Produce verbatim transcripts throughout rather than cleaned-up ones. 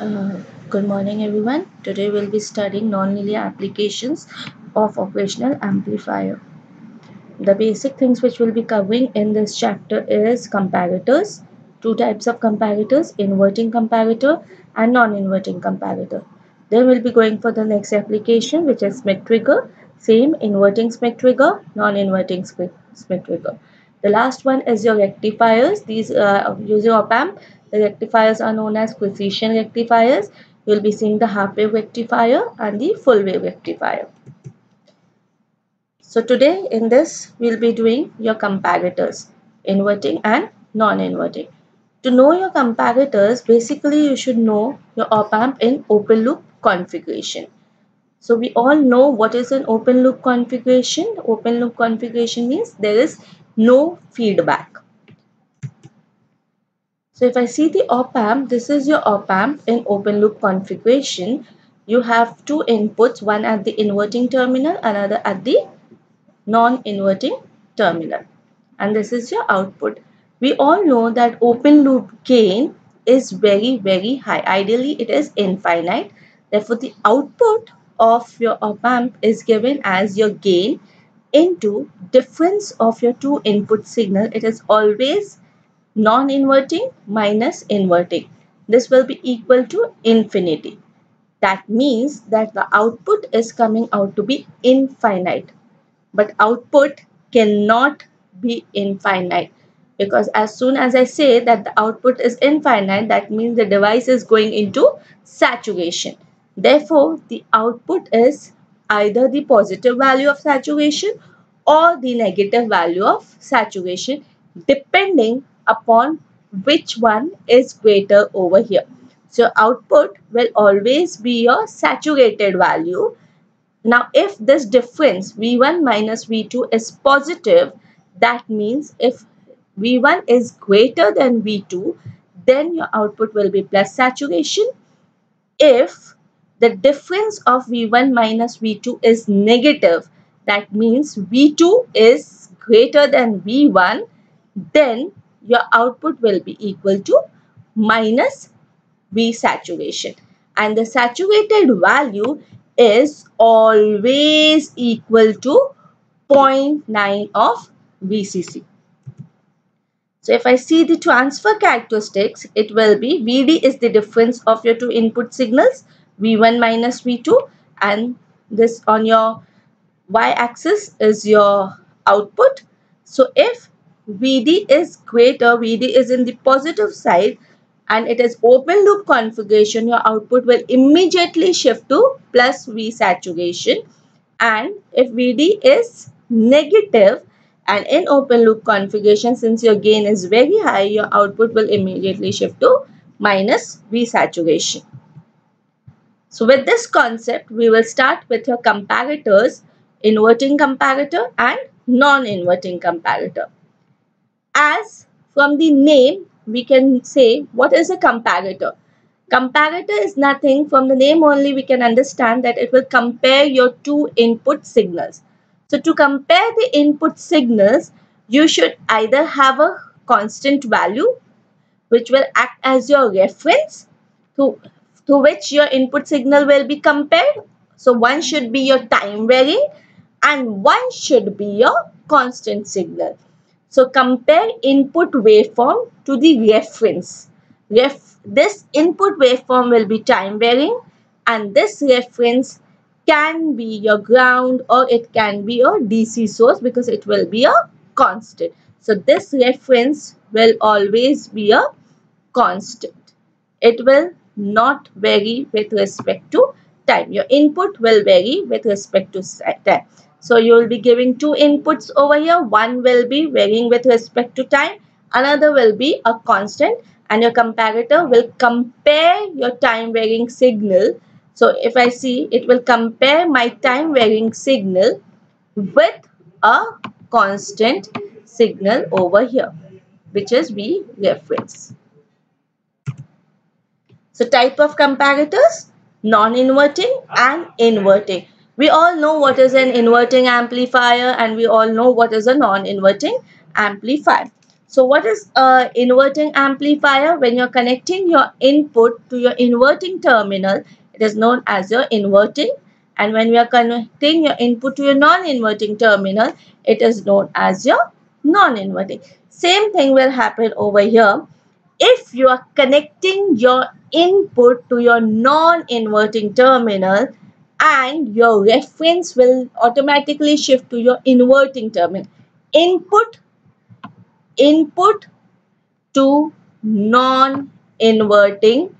Uh, Good morning, everyone. Today we'll be studying nonlinear applications of operational amplifier. The basic things which we'll be covering in this chapter is comparators, two types of comparators, inverting comparator and non-inverting comparator. Then we'll be going for the next application, which is Smith trigger. Same, inverting Smith trigger, non-inverting Smith trigger. The last one is your rectifiers. These uh, using op amp, the rectifiers are known as precision rectifiers. You'll be seeing the half wave rectifier and the full wave rectifier. So today in this we'll be doing your comparators, inverting and non-inverting. To know your comparators, basically you should know your op amp in open loop configuration. So we all know what is an open loop configuration. Open loop configuration means there is no feedback. So if I see the op amp, this is your op amp in open loop configuration. You have two inputs, one at the inverting terminal, another at the non-inverting terminal, and this is your output. We all know that open loop gain is very very high. Ideally it is infinite. Therefore the output of your op amp is given as your gain into difference of your two input signal. It is always non-inverting minus inverting. This will be equal to infinity. That means that the output is coming out to be infinite. But output cannot be infinite, because as soon as I say that the output is infinite, that means the device is going into saturation. Therefore, the output is either the positive value of saturation or the negative value of saturation, depending upon which one is greater over here. So output will always be your saturated value. Now, if this difference V one minus V two is positive, that means if V one is greater than V two, then your output will be plus saturation. If the difference of V one minus V two is negative, that means V two is greater than V one, then your output will be equal to minus V saturation, and the saturated value is always equal to zero point nine of V C C. So if I see the transfer characteristics, it will be V D is the difference of your two input signals, V one minus V two, and this on your y-axis is your output. So if V D is greater, V D is in the positive side, and it is open loop configuration, your output will immediately shift to plus V saturation. And if V D is negative and in open loop configuration, since your gain is very high, your output will immediately shift to minus V saturation. So with this concept, we will start with your comparators, inverting comparator and non-inverting comparator. As from the name, we can say what is a comparator. Comparator is nothing, from the name only we can understand that it will compare your two input signals. So to compare the input signals, you should either have a constant value which will act as your reference to, to which your input signal will be compared. So one should be your time varying and one should be your constant signal. So compare input waveform to the reference. Ref this input waveform will be time varying, and this reference can be your ground or it can be your D C source, because it will be a constant. So this reference will always be a constant. It will not vary with respect to time. Your input will vary with respect to time. So you will be giving two inputs over here. One will be varying with respect to time. Another will be a constant, and your comparator will compare your time varying signal. So if I see, it will compare my time varying signal with a constant signal over here, which is V reference. So type of comparators, non-inverting and inverting. We all know what is an inverting amplifier and we all know what is a non-inverting amplifier. So what is a inverting amplifier? When you're connecting your input to your inverting terminal, it is known as your inverting. And when we are connecting your input to your non-inverting terminal, it is known as your non-inverting. Same thing will happen over here. If you are connecting your input to your non-inverting terminal, and your reference will automatically shift to your inverting terminal. Input, input to non-inverting,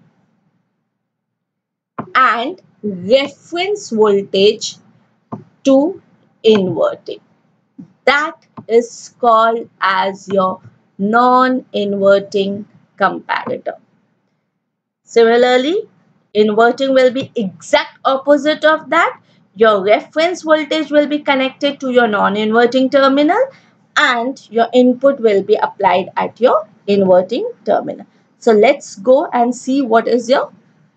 and reference voltage to inverting. That is called as your non-inverting comparator. Similarly, inverting will be exact opposite of that. Your reference voltage will be connected to your non-inverting terminal and your input will be applied at your inverting terminal. So let's go and see what is your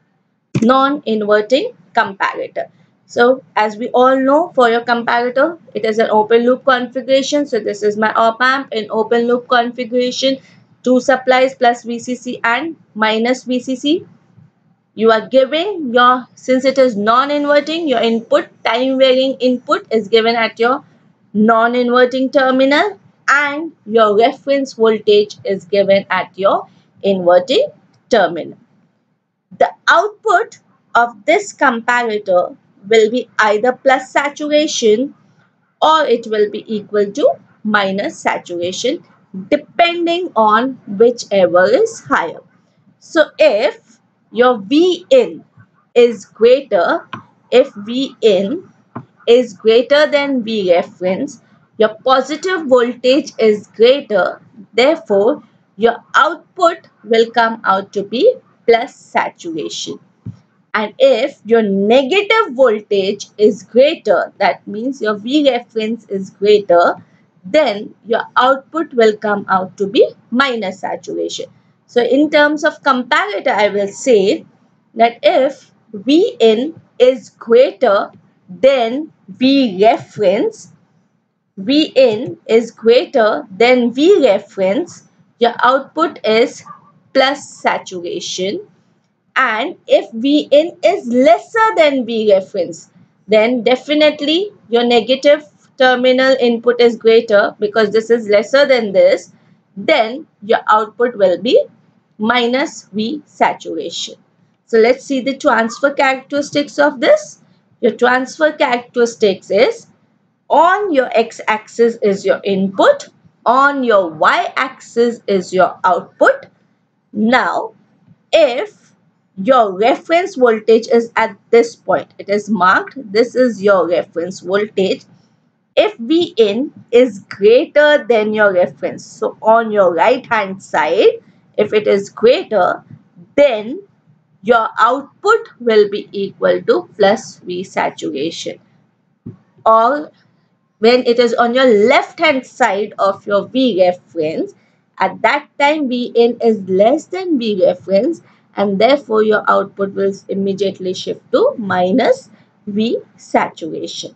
non-inverting comparator. So as we all know, for your comparator, it is an open loop configuration. So this is my op amp in open loop configuration. Two supplies plus V C C and minus V C C. You are giving your, since it is non-inverting, your input, time varying input is given at your non-inverting terminal and your reference voltage is given at your inverting terminal. The output of this comparator will be either plus saturation or it will be equal to minus saturation depending on whichever is higher. So if your V in is greater, if V in is greater than V reference, your positive voltage is greater, therefore your output will come out to be plus saturation. And if your negative voltage is greater, that means your V reference is greater, then your output will come out to be minus saturation. So in terms of comparator, I will say that if V in is greater than V reference, V in is greater than V reference, your output is plus saturation. And if V in is lesser than V reference, then definitely your negative terminal input is greater because this is lesser than this, then your output will be minus V saturation. So let's see the transfer characteristics of this. Your transfer characteristics is, on your x-axis is your input, on your y-axis is your output. Now, if your reference voltage is at this point, it is marked, this is your reference voltage. If V in is greater than your reference, so on your right hand side, if it is greater, then your output will be equal to plus V saturation. Or when it is on your left hand side of your V reference, at that time V in is less than V reference and therefore your output will immediately shift to minus V saturation.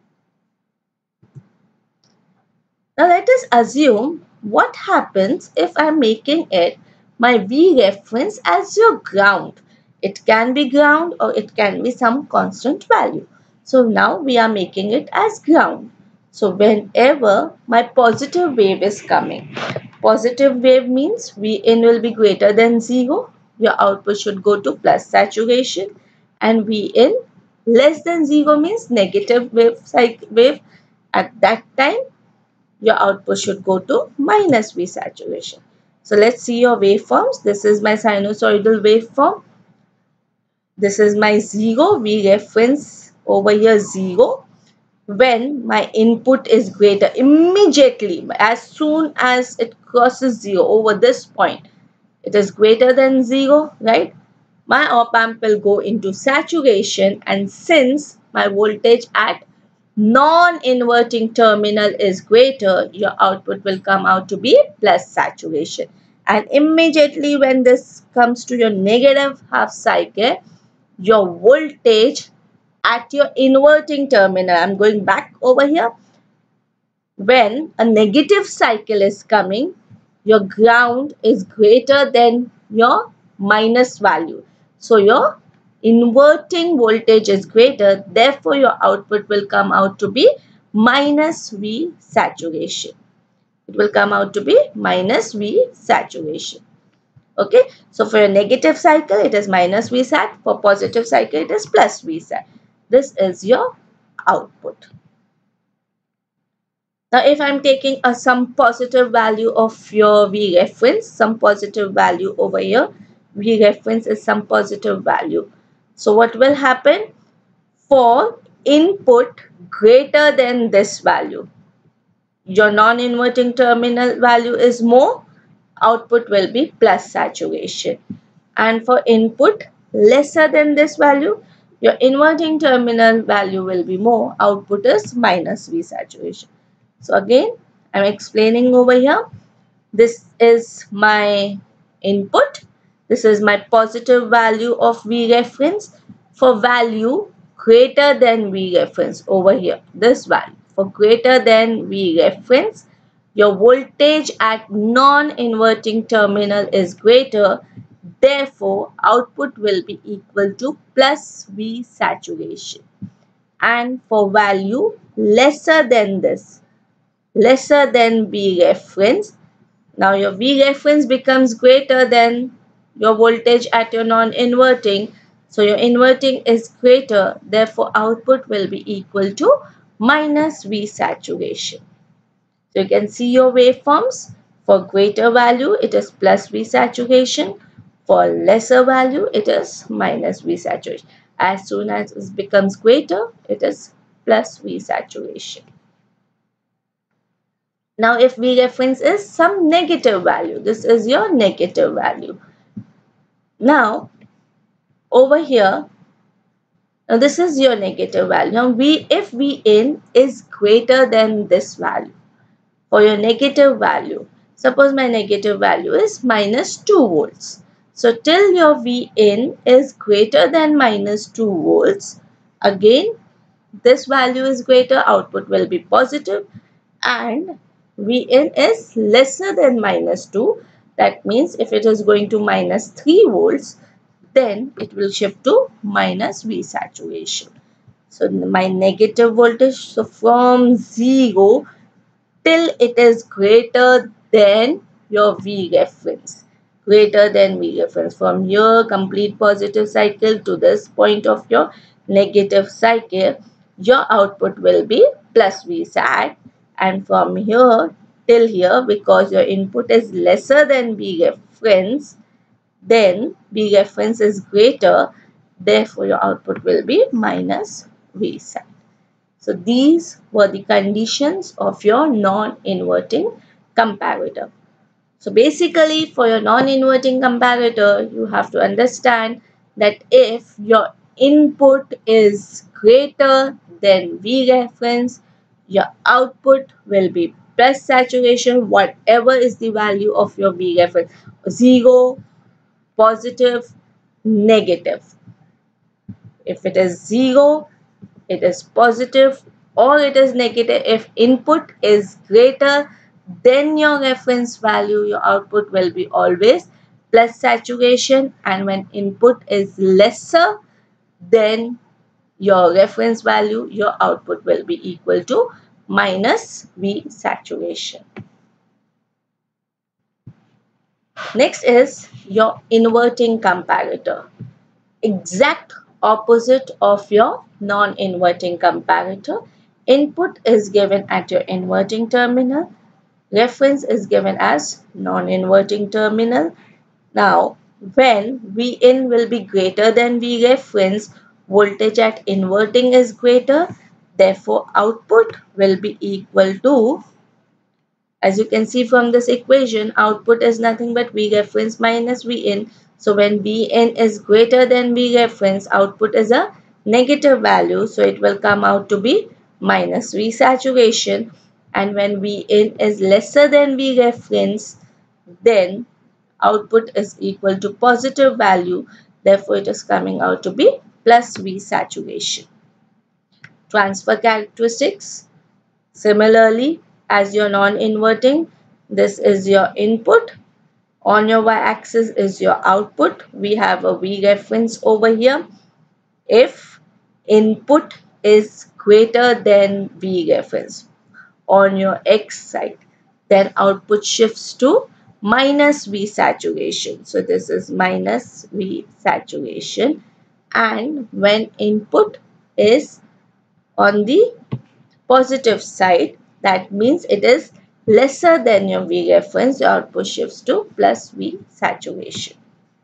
Now let us assume what happens if I am making it my V reference as your ground. It can be ground or it can be some constant value. So now we are making it as ground. So whenever my positive wave is coming, positive wave means V in will be greater than zero. Your output should go to plus saturation, and V in less than zero means negative wave, wave. At that time, your output should go to minus V saturation. So let's see your waveforms. This is my sinusoidal waveform. This is my zero, V reference over here zero. When my input is greater, immediately as soon as it crosses zero over this point, it is greater than zero, right? My op amp will go into saturation, and since my voltage at non-inverting terminal is greater, your output will come out to be plus saturation. And immediately when this comes to your negative half cycle, your voltage at your inverting terminal, I'm going back over here, when a negative cycle is coming, your ground is greater than your minus value. So your inverting voltage is greater, therefore your output will come out to be minus V saturation. It will come out to be minus V saturation. Okay, so for a negative cycle it is minus V sat, for positive cycle it is plus V sat. This is your output. Now, if I'm taking a some positive value of your V reference, some positive value over here, V reference is some positive value. So, what will happen? For input greater than this value, your non-inverting terminal value is more, output will be plus saturation. And for input lesser than this value, your inverting terminal value will be more, output is minus V saturation. So again, I'm explaining over here. This is my input. This is my positive value of V reference. For value greater than V reference over here, this value. For greater than V reference, your voltage at non-inverting terminal is greater. Therefore, output will be equal to plus V saturation. And for value lesser than this, lesser than V reference. Now your V reference becomes greater than your voltage at your non-inverting. So your inverting is greater. Therefore output will be equal to minus V saturation. So you can see your waveforms. For greater value it is plus V saturation. For lesser value it is minus V saturation. As soon as it becomes greater it is plus V saturation. Now, if V reference is some negative value, this is your negative value. Now, over here, now this is your negative value. Now, V, if V in is greater than this value, for your negative value, suppose my negative value is minus two volts. So, till your V in is greater than minus two volts, again, this value is greater, output will be positive, and V in is lesser than minus two. That means if it is going to minus three volts, then it will shift to minus V saturation. So my negative voltage, so from zero till it is greater than your V reference. Greater than V reference. From here, complete positive cycle to this point of your negative cycle, your output will be plus V sat. And from here till here, because your input is lesser than V reference, then V reference is greater, therefore your output will be minus V sat. So these were the conditions of your non-inverting comparator. So basically for your non-inverting comparator, you have to understand that if your input is greater than V reference, your output will be plus saturation, whatever is the value of your V reference, zero, positive, negative. If it is zero, it is positive, or it is negative. If input is greater than your reference value, your output will be always plus saturation, and when input is lesser than your reference value, your output will be equal to minus V saturation. Next is your inverting comparator. Exact opposite of your non-inverting comparator. Input is given at your inverting terminal. Reference is given as non-inverting terminal. Now, when V in will be greater than V reference, voltage at inverting is greater. Therefore, output will be equal to, as you can see from this equation, output is nothing but V reference minus V in. So when V in is greater than V reference, output is a negative value. So it will come out to be minus V saturation. And when V in is lesser than V reference, then output is equal to positive value. Therefore, it is coming out to be plus V saturation. Transfer characteristics. Similarly, as your non-inverting. This is your input. On your y-axis is your output. We have a V reference over here. If input is greater than V reference on your X side, then output shifts to minus V saturation. So this is minus V saturation. And when input is on the positive side, that means it is lesser than your V reference, your output shifts to plus V saturation.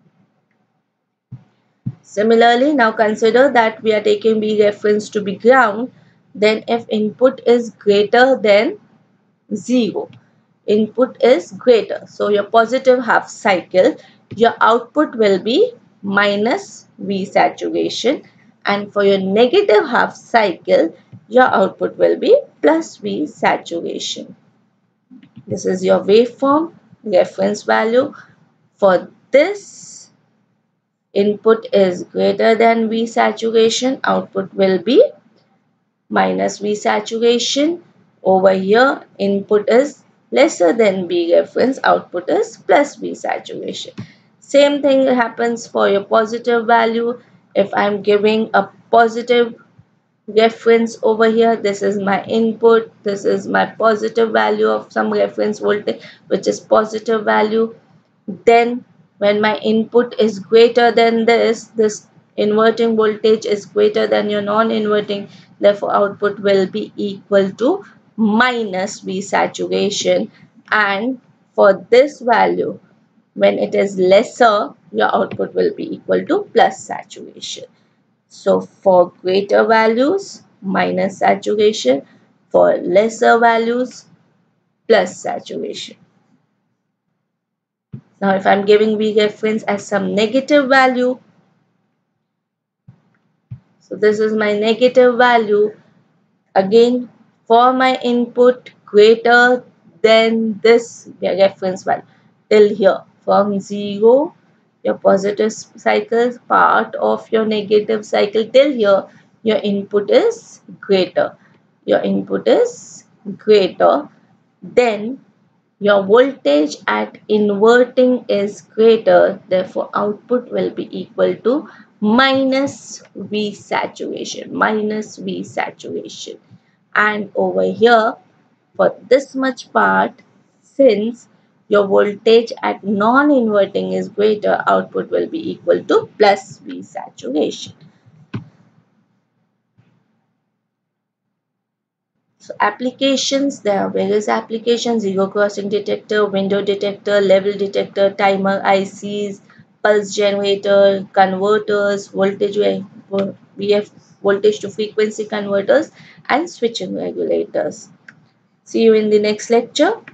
Similarly, now consider that we are taking V reference to be ground. Then if input is greater than zero, input is greater, so your positive half cycle, your output will be minus V saturation, and for your negative half cycle, your output will be plus V saturation. This is your waveform reference value. For this, input is greater than V saturation, output will be minus V saturation. Over here, input is lesser than V reference, output is plus V saturation. Same thing happens for your positive value. If I am giving a positive reference over here, this is my input, this is my positive value of some reference voltage, which is positive value. Then when my input is greater than this, this inverting voltage is greater than your non-inverting, therefore output will be equal to minus V saturation. And for this value, when it is lesser, your output will be equal to plus saturation. So for greater values, minus saturation, for lesser values, plus saturation. Now if I'm giving V reference as some negative value, so this is my negative value. Again, for my input greater than this reference value till here, from zero, your positive cycle, part of your negative cycle till here, your input is greater. Your input is greater. Then your voltage at inverting is greater, therefore output will be equal to minus V saturation, minus V saturation. And over here, for this much part, since your voltage at non-inverting is greater, output will be equal to plus V saturation. So applications, there are various applications: zero crossing detector, window detector, level detector, timer I Cs, pulse generator, converters, voltage V F voltage to frequency converters, and switching regulators. See you in the next lecture.